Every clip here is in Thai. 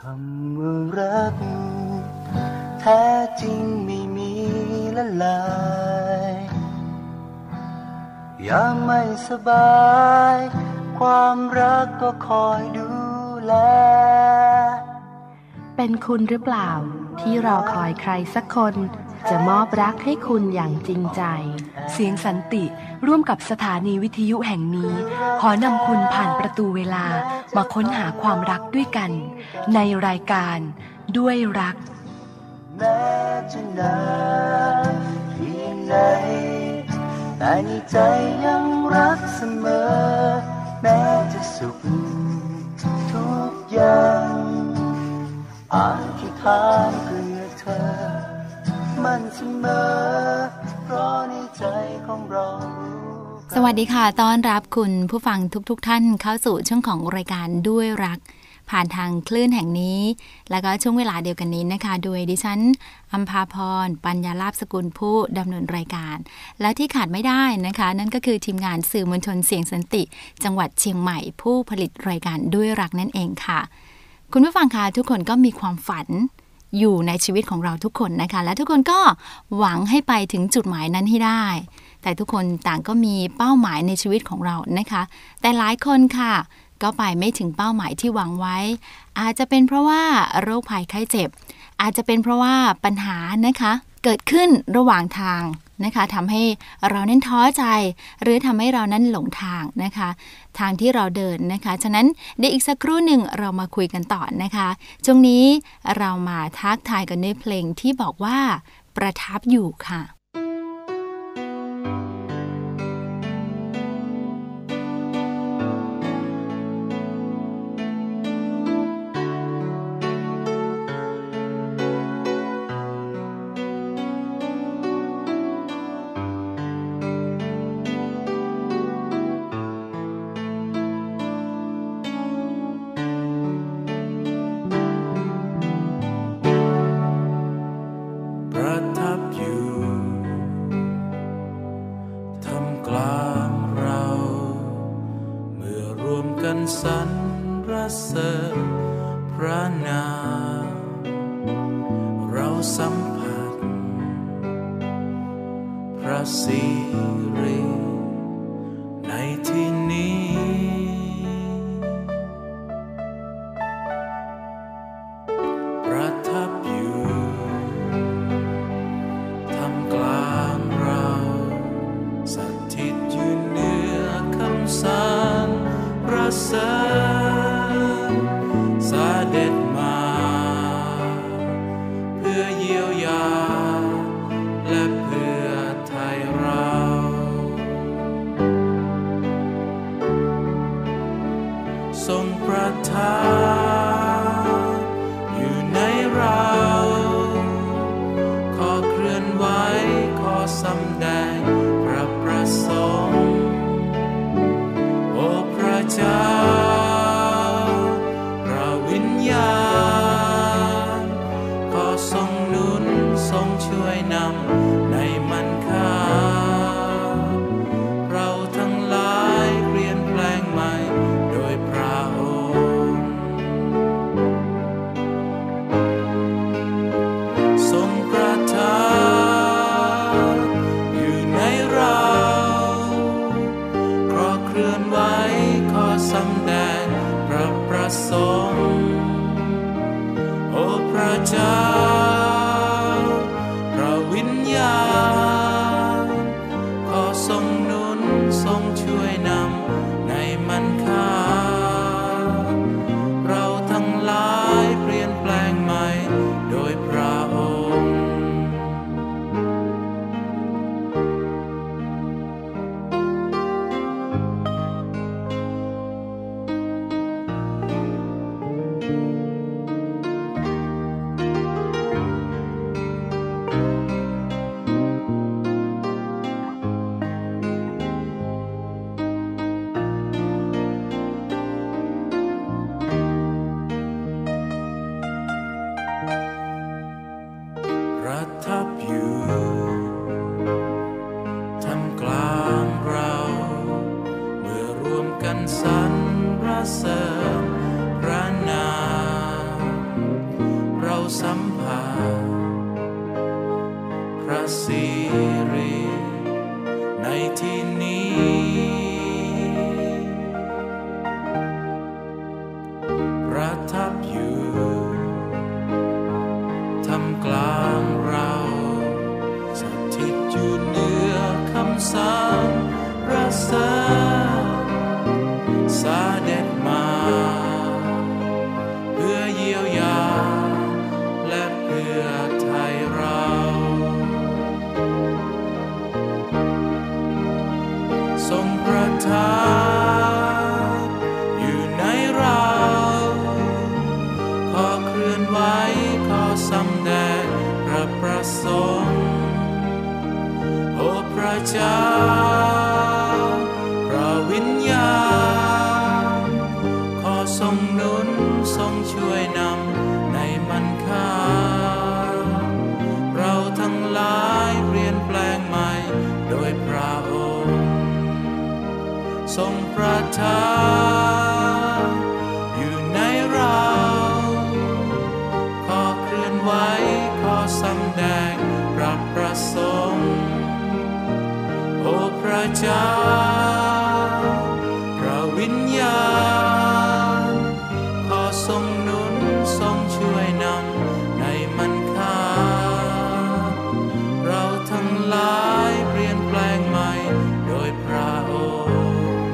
ำว่ารักแท้จริงไม่มีละลายยามไม่สบายความรักก็คอยดูแลเป็นคุณหรือเปล่าที่รอคอยใครสักคนจะมอบรักให้คุณอย่างจริงใจเสียงสันติร่วมกับสถานีวิทยุแห่งนี้ขอนำคุณผ่านประตูเวลามาค้นหาความรักด้วยกันในรายการด้วยรักแม้จะนานเพียงไหนแต่ในใจยังรักเสมอแม้จะสุขทุกอย่างอาจคิดถามเพื่อเธอมันเสมอเพราะในใจของเราสวัสดีค่ะต้อนรับคุณผู้ฟังทุกท่านเข้าสู่ช่วงของรายการด้วยรักผ่านทางคลื่นแห่งนี้แล้วก็ช่วงเวลาเดียวกันนี้นะคะโดยดิฉันอัมภาพรปัญญาลาภสกุลผู้ดำเนินรายการและที่ขาดไม่ได้นะคะนั่นก็คือทีมงานสื่อมวลชนเสียงสันติจังหวัดเชียงใหม่ผู้ผลิตรายการด้วยรักนั่นเองค่ะคุณผู้ฟังคะทุกคนก็มีความฝันอยู่ในชีวิตของเราทุกคนนะคะและทุกคนก็หวังให้ไปถึงจุดหมายนั้นให้ได้แต่ทุกคนต่างก็มีเป้าหมายในชีวิตของเรานะคะแต่หลายคนค่ะก็ไปไม่ถึงเป้าหมายที่หวังไว้อาจจะเป็นเพราะว่าโรคภัยไข้เจ็บอาจจะเป็นเพราะว่าปัญหานะคะเกิดขึ้นระหว่างทางนะคะทำให้เรานั้นท้อใจหรือทำให้เรานั้นหลงทางนะคะทางที่เราเดินนะคะฉะนั้นเดี๋ยวอีกสักครู่หนึ่งเรามาคุยกันต่อนะคะช่วงนี้เรามาทักทายกันด้วยเพลงที่บอกว่าประทับอยู่ค่ะสรรเสริญพระนามเราสัมผัสพระสิริในที่นี้ประทับอยู่ท่ามกลางเราสถิตอยู่เหนือคำสรรประเสริฐเสด็จมาเพื่อเยียวยาและเพื่อไถ่เราทรงประทับอยู่ในเราขอเคลื่อนไหวขอสำแดงพระประสงค์โอ้พระเจ้าพระวิญญาณขอทรงหนุนทรงช่วยนำในมันค่าเราทั้งหลายเปลี่ยนแปลงใหม่โดยพระองค์ทรงประทับอยู่ในเราขอเคลื่อนไหวขอสำแดงพระประสงค์โอ้พระเจ้าพระวิญญาณขอทรงหนุนทรงช่วยนำในมันค่าเราทั้งหลายเปลี่ยนแปลงใหม่โดยพระองค์ประทับอยู่ท่ามกลางเราเมื่อรวมกันสรรเสริญพระนามสัมผัสพระสิริในที่นี้ประทับอยู่ท่ามกลางเราสถิตอยู่เหนือคำสรรเสริญเสด็จมาเพื่อเยียวยาและเพื่อไทยเราทรงประทานอยู่ในเราขอเคลื่อนไหวขอสำแดงพระประสงค์โอ้พระเจ้าพระวิญญาณขอทรงหนุนทรงช่วยนำในมันค่าเราทั้งหลายเปลี่ยนแปลงใหม่โดยพระองค์ทรงประทานอยู่ในเราขอเคลื่อนไหวขอสำแดงพระประสงค์โอ้พระเจ้าพระวิญญาณขอทรงหนุนทรงช่วยนำในมันค่าเราทั้งหลายเปลี่ยนแปลงใหม่โดยพระองค์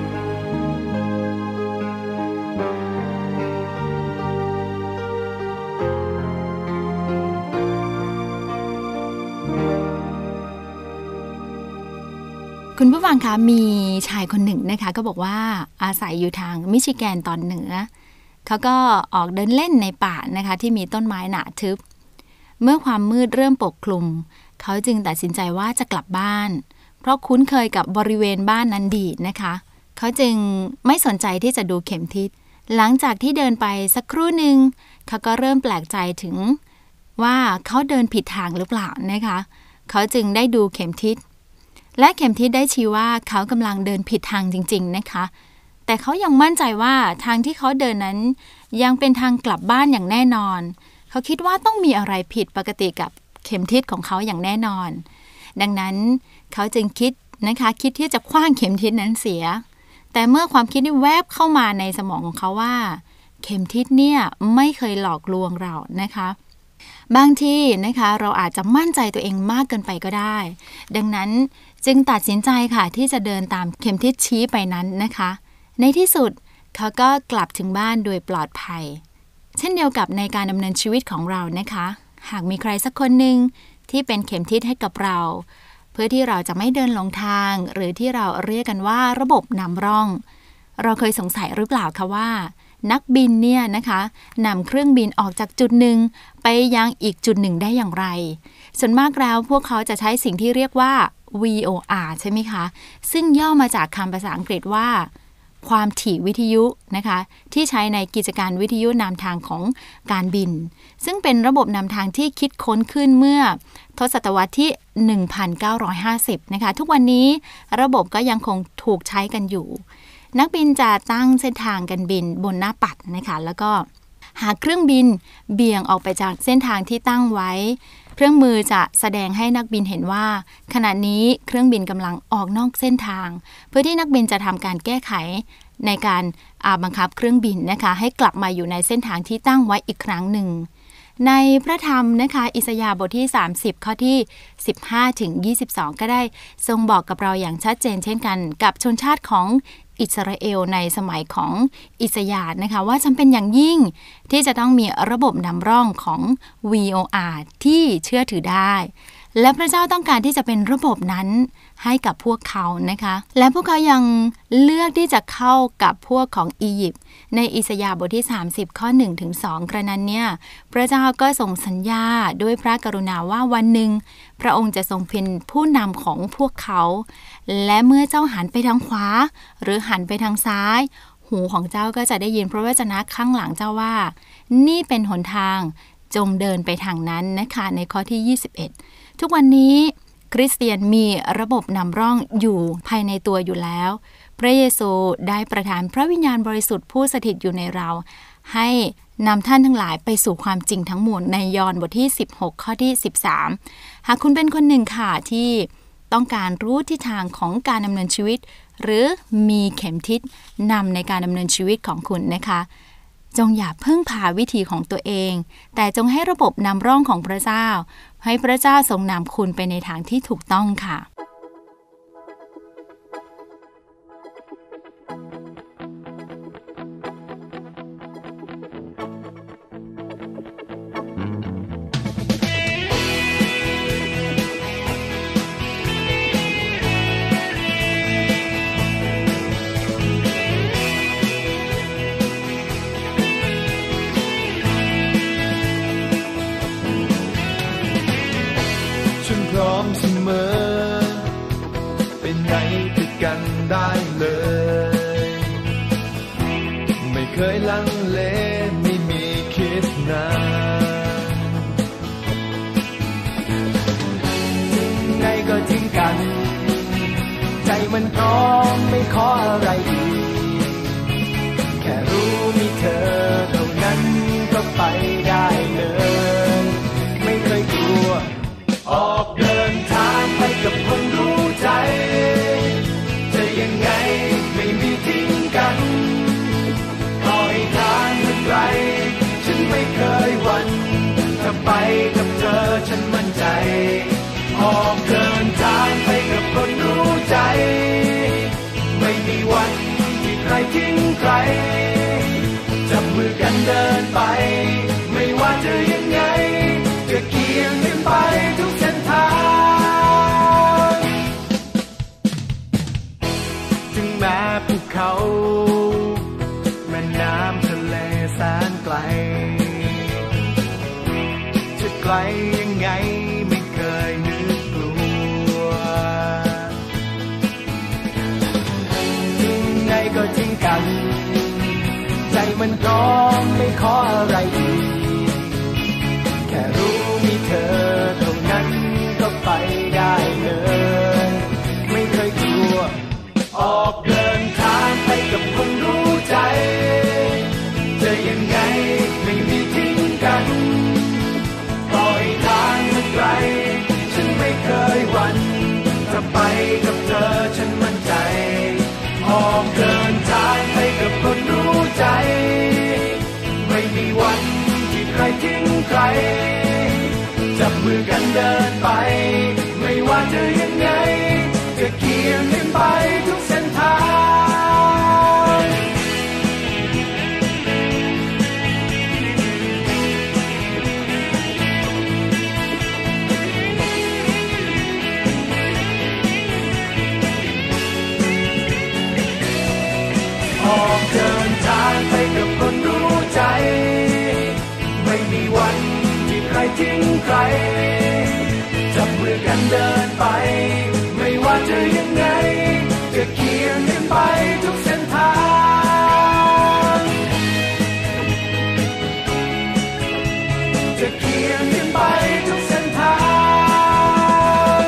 คุณผู้ฟังคะมีชายคนหนึ่งนะคะก็บอกว่าอาศัยอยู่ทางมิชิแกนตอนเหนือเขาก็ออกเดินเล่นในป่านะคะที่มีต้นไม้หนาทึบเมื่อความมืดเริ่มปกคลุมเขาจึงตัดสินใจว่าจะกลับบ้านเพราะคุ้นเคยกับบริเวณบ้านนั้นดีนะคะเขาจึงไม่สนใจที่จะดูเข็มทิศหลังจากที่เดินไปสักครู่หนึ่งเขาก็เริ่มแปลกใจถึงว่าเขาเดินผิดทางหรือเปล่านะคะเขาจึงได้ดูเข็มทิศและเข็มทิศได้ชี้ว่าเขากำลังเดินผิดทางจริงๆนะคะแต่เขายังมั่นใจว่าทางที่เขาเดินนั้นยังเป็นทางกลับบ้านอย่างแน่นอนเขาคิดว่าต้องมีอะไรผิดปกติกับเข็มทิศของเขาอย่างแน่นอนดังนั้นเขาจึงคิดที่จะขว้างเข็มทิศนั้นเสียแต่เมื่อความคิดนี้แวบเข้ามาในสมองของเขาว่าเข็มทิศเนี่ยไม่เคยหลอกลวงเรานะคะบางทีนะคะเราอาจจะมั่นใจตัวเองมากเกินไปก็ได้ดังนั้นจึงตัดสินใจค่ะที่จะเดินตามเข็มทิศชี้ไปนั้นนะคะในที่สุดเขาก็กลับถึงบ้านโดยปลอดภัยเช่นเดียวกับในการดำเนินชีวิตของเรานะคะหากมีใครสักคนหนึ่งที่เป็นเข็มทิศให้กับเราเพื่อที่เราจะไม่เดินหลงทางหรือที่เราเรียกกันว่าระบบนำร่องเราเคยสงสัยหรือเปล่าคะว่านักบินเนี่ยนะคะนำเครื่องบินออกจากจุดหนึ่งไปยังอีกจุดหนึ่งได้อย่างไรส่วนมากแล้วพวกเขาจะใช้สิ่งที่เรียกว่า VOR ใช่ไหมคะซึ่งย่อมาจากคำภาษาอังกฤษว่าความถี่วิทยุนะคะที่ใช้ในกิจการวิทยุนำทางของการบินซึ่งเป็นระบบนำทางที่คิดค้นขึ้นเมื่อทศวรรษที่ 1950 นะคะทุกวันนี้ระบบก็ยังคงถูกใช้กันอยู่นักบินจะตั้งเส้นทางการบินบนหน้าปัดนะคะแล้วก็หากเครื่องบินเบี่ยงออกไปจากเส้นทางที่ตั้งไว้เครื่องมือจะแสดงให้นักบินเห็นว่าขณะนี้เครื่องบินกำลังออกนอกเส้นทางเพื่อที่นักบินจะทำการแก้ไขในการบังคับเครื่องบินนะคะให้กลับมาอยู่ในเส้นทางที่ตั้งไว้อีกครั้งหนึ่งในพระธรรมนะคะอิสยาห์บทที่30ข้อที่15ถึง22ก็ได้ทรงบอกกับเราอย่างชัดเจนเช่นกันกับชนชาติของอิสราเอลในสมัยของอิสยาห์นะคะว่าจำเป็นอย่างยิ่งที่จะต้องมีระบบนำร่องของ VOR ที่เชื่อถือได้และพระเจ้าต้องการที่จะเป็นระบบนั้นให้กับพวกเขานะคะและพวกเขายังเลือกที่จะเข้ากับพวกของอียิปต์ในอิสยาห์บทที่30ข้อ1ถึง2กระนั้นเนี่ยพระเจ้าก็ส่งสัญญาด้วยพระกรุณาว่าวันหนึ่งพระองค์จะทรงเป็นผู้นำของพวกเขาและเมื่อเจ้าหันไปทางขวาหรือหันไปทางซ้ายหูของเจ้าก็จะได้ยินพระวจนะข้างหลังเจ้าว่านี่เป็นหนทางจงเดินไปทางนั้นนะคะในข้อที่21ทุกวันนี้คริสเตียนมีระบบนำร่องอยู่ภายในตัวอยู่แล้วพระเยซูได้ประทานพระวิญญาณบริสุทธิ์ผู้สถิตอยู่ในเราให้นำท่านทั้งหลายไปสู่ความจริงทั้งมวลในยอห์นบทที่16ข้อที่13หากคุณเป็นคนหนึ่งค่ะที่ต้องการรู้ทิศทางของการดำเนินชีวิตหรือมีเข็มทิศนำในการดำเนินชีวิตของคุณนะคะจงอย่าพึ่งพาวิธีของตัวเองแต่จงให้ระบบนำร่องของพระเจ้าให้พระเจ้าทรงนำคุณไปในทางที่ถูกต้องค่ะพร้อมเสมอไปไหนด้วยกันได้เลยไม่เคยลังเลไม่มีคิดนานถึงไงก็ทิ้งกันใจมันพร้อมไม่ขออะไรอีกแค่รู้มีเธอเท่านั้นก็ไปได้เลยไม่เคยกลัวออกเดินทางไปกับคนรู้ใจจะยังไงไม่มีทิ้งกันต่อให้ทางมันไกลฉันไม่เคยหวั่นถ้าไปกับเธอฉันมั่นใจออกเดินทางไปกับคนรู้ใจไม่มีวันที่ใครทิ้งใครจับมือกันเดินไปไม่ว่าจะยังไงจะเคียงกันไปทุกเส้นทางถึงแม้ภูเขาแม่น้ำทะเลแสนไกลจะไกลยังไงไม่เคยนึกกลัวถึงไงก็ทิ้งกันใจมันพร้อมไม่ขออะไรอีกแค่รู้มีเธอเท่านั้นก็ไปได้เลยไม่เคยกลัวออกเดินทางไปกับคนรู้ใจจะยังไงไม่มีทิ้งกันต่อให้ทางมันไกลฉันไม่เคยหวั่นจะไปกับเธอฉันมั่นใจออกเดินทางไปกับคนรู้ใจไม่มีวันที่ใครทิ้งใครจับมือกันเดินไปไม่ว่าจะยังไงจะเคียงกันไปทุกเส้นทางออกเดินทางไปกับคนรู้ใจไม่มีวันที่ใครทิ้งใครจับมือกันเดินไปไม่ว่าจะยังไงจะเคียงกันไปทุกเส้นทางจะเคียงกันไปทุกเส้นทาง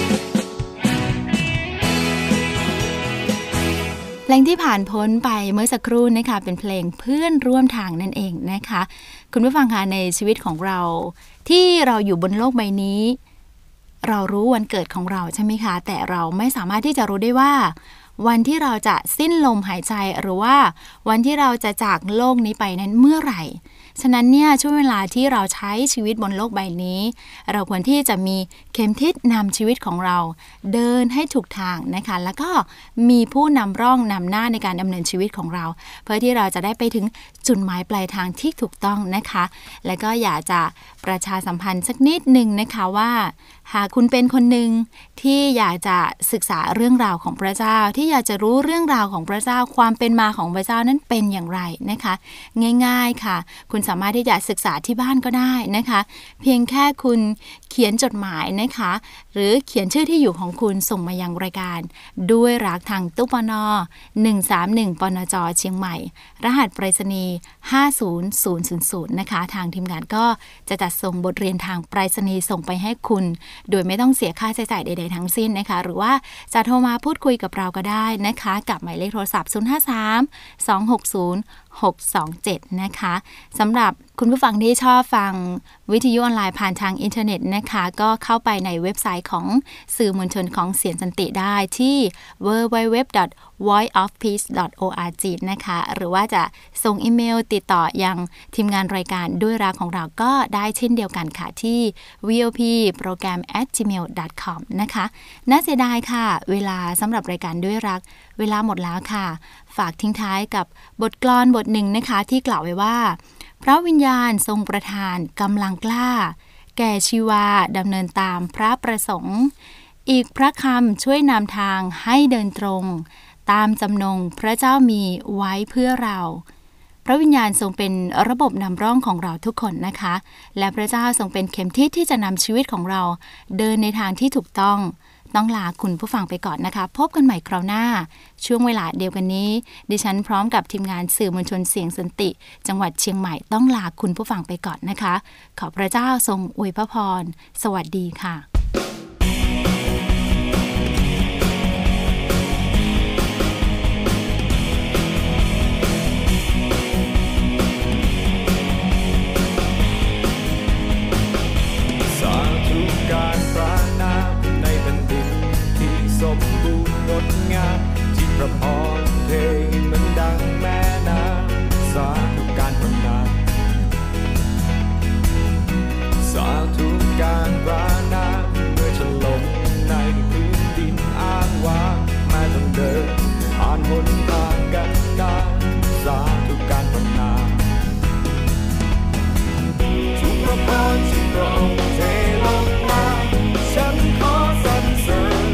เพลงที่ผ่านพ้นไปเมื่อสักครู่นะคะเป็นเพลงเพื่อนร่วมทางนั่นเองนะคะคุณผู้ฟังคะในชีวิตของเราที่เราอยู่บนโลกใบนี้เรารู้วันเกิดของเราใช่ไหมคะแต่เราไม่สามารถที่จะรู้ได้ว่าวันที่เราจะสิ้นลมหายใจหรือว่าวันที่เราจะจากโลกนี้ไปนั้นเมื่อไหร่ฉะนั้นเนี่ยช่วงเวลาที่เราใช้ชีวิตบนโลกใบนี้เราควรที่จะมีเข็มทิศนำชีวิตของเราเดินให้ถูกทางนะคะแล้วก็มีผู้นำร่องนำหน้าในการดำเนินชีวิตของเราเพื่อที่เราจะได้ไปถึงจุดหมายปลายทางที่ถูกต้องนะคะและก็อยากจะประชาสัมพันธ์สักนิดนึงนะคะว่าหากคุณเป็นคนหนึ่งที่อยากจะศึกษาเรื่องราวของพระเจ้าที่อยากจะรู้เรื่องราวของพระเจ้าความเป็นมาของพระเจ้านั้นเป็นอย่างไรนะคะง่ายๆค่ะคุณสามารถที่จะศึกษาที่บ้านก็ได้นะคะเพียงแค่คุณเขียนจดหมายนะคะหรือเขียนชื่อที่อยู่ของคุณส่งมายังรายการด้วยรักทางตู้ปน131ปนจเชียงใหม่รหัสไปรษณีย์50000นะคะทางทีมงานก็จะจัดส่งบทเรียนทางไปรษณีย์ส่งไปให้คุณโดยไม่ต้องเสียค่าใช้จ่ายใดๆทั้งสิ้นนะคะหรือว่าจะโทรมาพูดคุยกับเราก็ได้นะคะกับหมายเลขโทรศัพท์053 260 627นะคะสำหรับคุณผู้ฟังที่ชอบฟังวิทยุออนไลน์ผ่านทางอินเทอร์เน็ตนะคะก็เข้าไปในเว็บไซต์ของสื่อมวลชนของเสียงสันติได้ที่ www.voiceofpeace.org นะคะหรือว่าจะส่งอีเมลติดต่อยังทีมงานรายการด้วยรักของเราก็ได้เช่นเดียวกันค่ะที่ vopprogram@gmail.com นะคะน่าเสียดายค่ะเวลาสำหรับรายการด้วยรักเวลาหมดแล้วค่ะฝากทิ้งท้ายกับบทกลอนบทหนึ่งนะคะที่กล่าวไว้ว่าพระวิญญาณทรงประทานกำลังกล้าแก่ชีวาดำเนินตามพระประสงค์อีกพระคำช่วยนำทางให้เดินตรงตามจำนงพระเจ้ามีไว้เพื่อเราพระวิญญาณทรงเป็นระบบนำร่องของเราทุกคนนะคะและพระเจ้าทรงเป็นเข็มทิศที่จะนำชีวิตของเราเดินในทางที่ถูกต้องลาคุณผู้ฟังไปก่อนนะคะพบกันใหม่คราวหน้าช่วงเวลาเดียวกันนี้ดิฉันพร้อมกับทีมงานสื่อมวลชนเสียงสันติจังหวัดเชียงใหม่ต้องลาคุณผู้ฟังไปก่อนนะคะขอพระเจ้าทรงอวยพรสวัสดีค่ะสมบูรณ์งดงามที่พระพรเทเหมือนดังแม่น้ำสาธุการพระนามสาธุการพระนามเมื่อฉันลงในพื้นดินอ้างว้างไม่ต้องเดินผ่านหนทางกันดารสาธุการพระนามทุกพระพรที่พระองค์เทลงมาฉันขอสรรเสริญ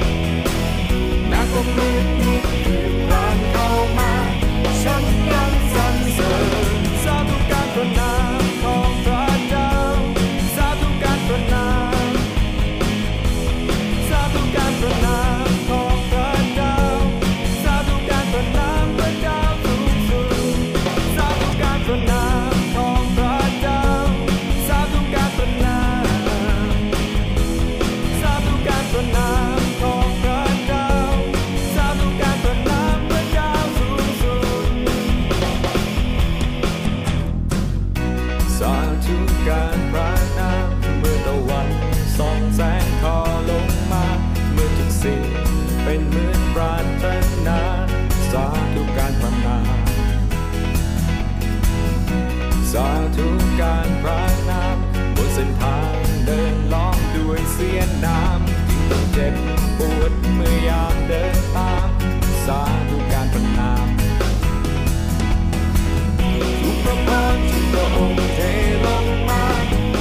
ก็มืดมิดคืนผ่านเข้ามาฉันยังสรรเสริญสาธุการพระนามของพระเจ้าสาธุการพระนามสาธุการพระนามของพระเจ้าสาธุการพระนามพระเจ้าสูงสุดสาธุการพระนามของพระเจ้าสาธุการพระนามสาธุการพระนามของพระเจ้าสาธุการพระนามพระเจ้าสูงสุดสาธุการพระนามเมื่อตะวันส่องแสงทอลงมาเมื่อทุกสิ่งเป็นเหมือนปรารถนาสาธุการพระนามสาธุการพระนามบนเส้นทางเดินล้อมด้วยเสี้ยนน้ำที่ต้องเจ็บปวดเมื่อยามเดินตามสาธุการพระนามทุกพระพรที่พระองค์เทลงมา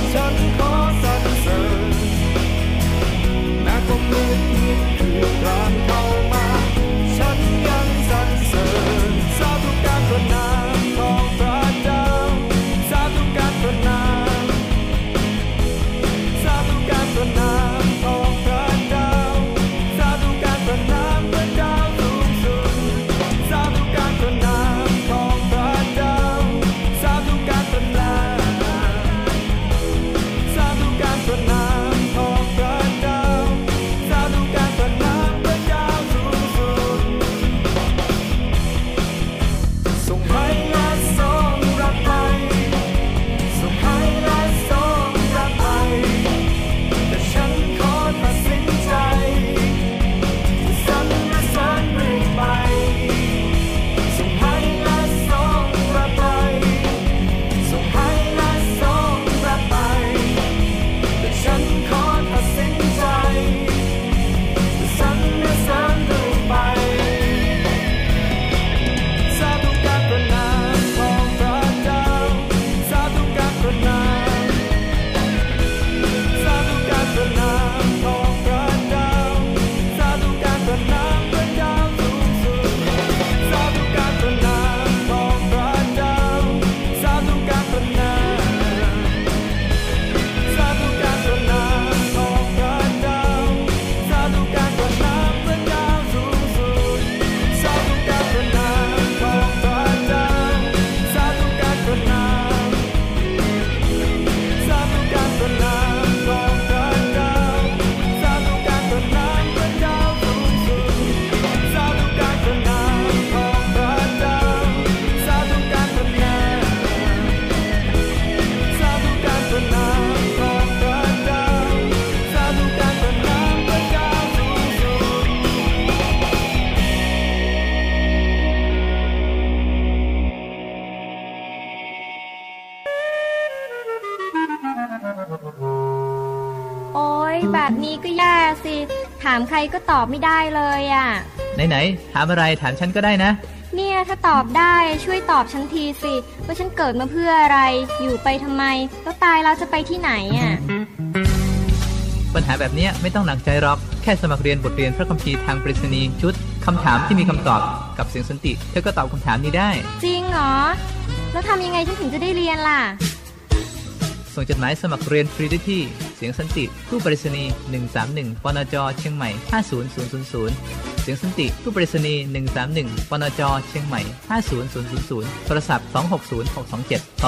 ยแบบนี้ก็แย่สิถามใครก็ตอบไม่ได้เลยอ่ะไหนถามอะไรถามฉันก็ได้นะเนี่ยถ้าตอบได้ช่วยตอบฉันทีสิว่าฉันเกิดมาเพื่ออะไรอยู่ไปทำไมแล้วตายแล้วจะไปที่ไหนอ่ะปัญหาแบบนี้ไม่ต้องหนักใจหรอกแค่สมัครเรียนบทเรียนพระคัมภีร์ทางไปรษณีย์ชุดคำถามที่มีคำตอบกับเสียงสันติเธอก็ตอบคำถามนี้ได้จริงเหรอแล้วทำยังไงฉันถึงจะได้เรียนล่ะส่งจดหมายสมัครเรียนฟรีได้ที่เสียงสันติตู้ไปรษณีย์131ปนจเชียงใหม่50000เสียงสันติตู้ไปรษณีย์131ปนจเชียงใหม่50000โทรศัพท์260627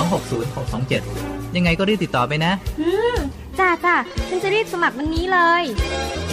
260627ยังไงก็รีบติดต่อไปนะจ้าฉันจะรีบสมัครวันนี้เลย